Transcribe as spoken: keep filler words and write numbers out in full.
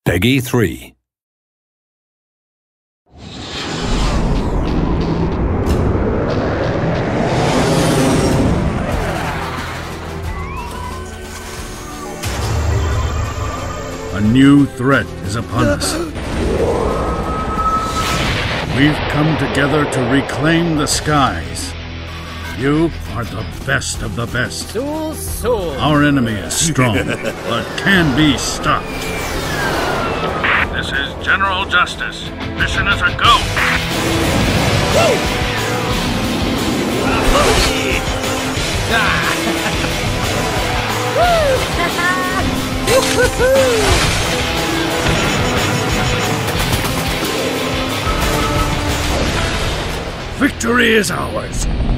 Peggy three. A new threat is upon us. We've come together to reclaim the skies. You are the best of the best. So, so. Our enemy is strong, but can be stopped. This is General Justice. Mission is a go. Victory is ours.